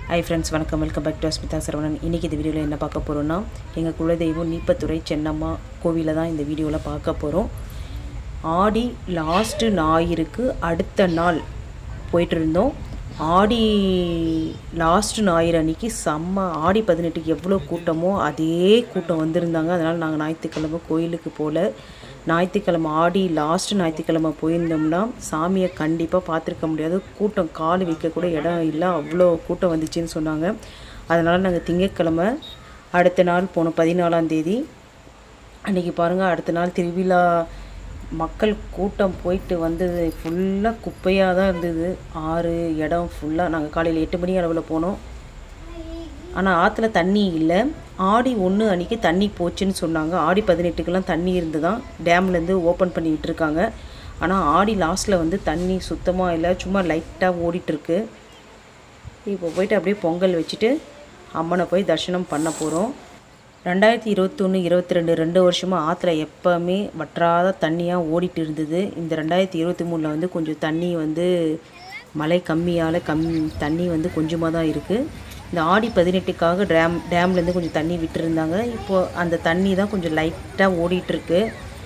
Hi friends, welcome back to Asmitha Saravanan. இன்னைக்கு இந்த வீடியோல என்ன பார்க்க போறோம்னா எங்க குலதெய்வம் நீப்பத்துறை சென்னம்மா கோவில தான் இந்த வீடியோல பார்க்க போறோம். ஆடி லாஸ்ட் ஞாயிறுக்கு அடுத்த நாள் போயிட்டு இருந்தோம். ஆடி லாஸ்ட் ஞாயிறு அன்னைக்கு ஆடி 18க்கு எவ்வளவு கூட்டமோ அதே கூட்டம் வந்திருந்தாங்க. அதனால நாங்க ஞாயிற்றுக்கிழமை கோயிலுக்கு போல. ஞாயிற்றுக்கிழமை ஆடி லாஸ்ட் ஞாயிற்றுக்கிழமை போயிருந்தோம்னா சாமியை கண்டிப்பாக பார்த்துருக்க முடியாது. கூட்டம் கால் வைக்க கூட இடம் இல்லை, அவ்வளோ கூட்டம் வந்துச்சுன்னு சொன்னாங்க. அதனால் நாங்கள் திங்கட்கிழமை அடுத்த நாள் போனோம். 14ஆம் தேதி அன்றைக்கி பாருங்கள், அடுத்த நாள் திருவிழா மக்கள் கூட்டம் போயிட்டு வந்தது ஃபுல்லாக குப்பையாக தான் இருந்தது. இடம் ஃபுல்லாக. நாங்கள் காலையில் 8 மணி அளவில் போனோம். ஆனால் ஆற்றுல தண்ணி இல்லை. ஆடி 1 அன்றைக்கி தண்ணி போச்சுன்னு சொன்னாங்க. ஆடி 18க்கெல்லாம் தண்ணி இருந்து தான் டேம்லேருந்து ஓப்பன் பண்ணி விட்டுருக்காங்க. ஆனால் ஆடி லாஸ்ட்டில் வந்து தண்ணி சுத்தமாக இல்லை, சும்மா லைட்டாக ஓடிட்டுருக்கு. இப்போ போயிட்டு அப்படியே பொங்கல் வச்சுட்டு அம்மனை போய் தரிசனம் பண்ண போகிறோம். 2021, 22 2 வருஷமாக ஆற்றுல எப்போவுமே வற்றாத தண்ணியாக ஓடிட்டு இருந்தது. இந்த 2023 வந்து கொஞ்சம் தண்ணி வந்து மழை கம்மியால் தண்ணி வந்து கொஞ்சமாக தான் இருக்குது. இந்த ஆடி 18க்காக டேம்லேருந்து கொஞ்சம் தண்ணி விட்டுருந்தாங்க. இப்போது அந்த தண்ணி தான் கொஞ்சம் லைட்டாக ஓடிட்டுருக்கு.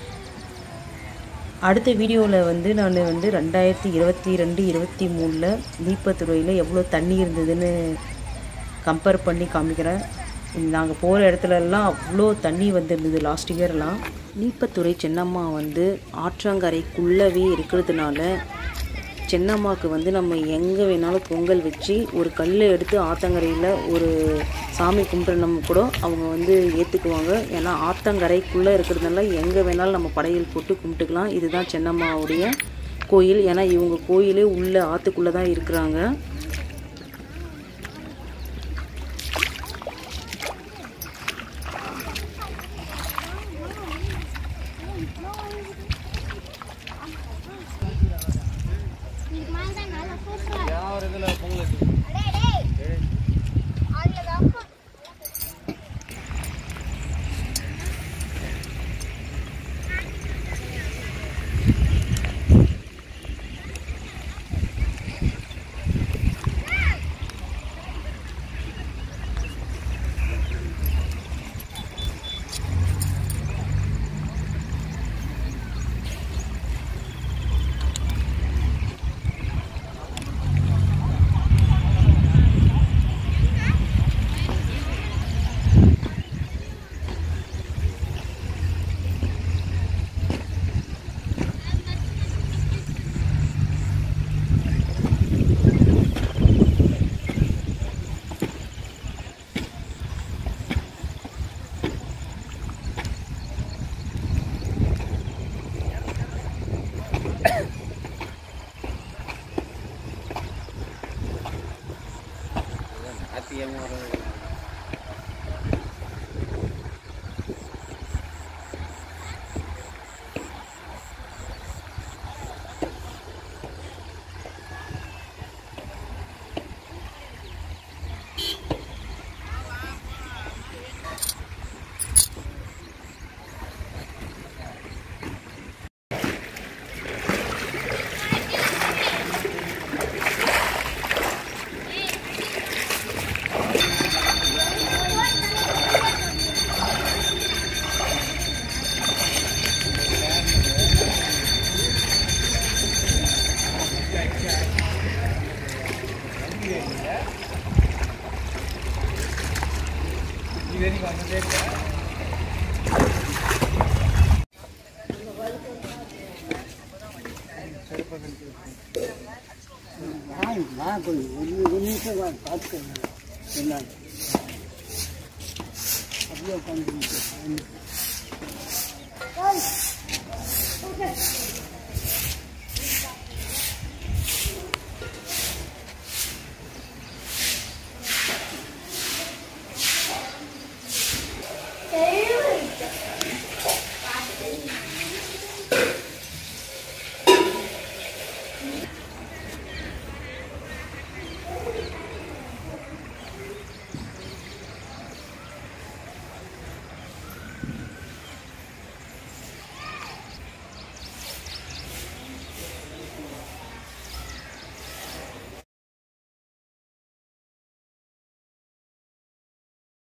அடுத்த வீடியோவில் வந்து நான் வந்து 2022, 23 நீப்பத்துறையில் எவ்வளோ தண்ணி இருந்ததுன்னு கம்பேர் பண்ணி காமிக்கிறேன். நாங்கள் போகிற இடத்துலலாம் அவ்வளோ தண்ணி வந்துருந்தது லாஸ்ட் இயர்லாம். நீப்பத்துறை சென்னம்மா வந்து ஆற்றங்கரைக்குள்ளவே இருக்கிறதுனால சென்னம்மாவுக்கு வந்து நம்ம எங்கே வேணாலும் பொங்கல் வச்சு ஒரு கல்லை எடுத்து ஆற்றங்கரையில் ஒரு சாமி கும்பிட்றோம் கூட அவங்க வந்து ஏற்றுக்குவாங்க. ஏன்னா ஆற்றங்கரைக்குள்ளே இருக்கிறதுனால எங்கே வேணாலும் நம்ம படையல் போட்டு கும்பிட்டுக்கலாம். இதுதான் சென்னம்மாவுடைய கோயில். ஏன்னா இவங்க கோயிலே உள்ள ஆற்றுக்குள்ளே தான் இருக்கிறாங்க.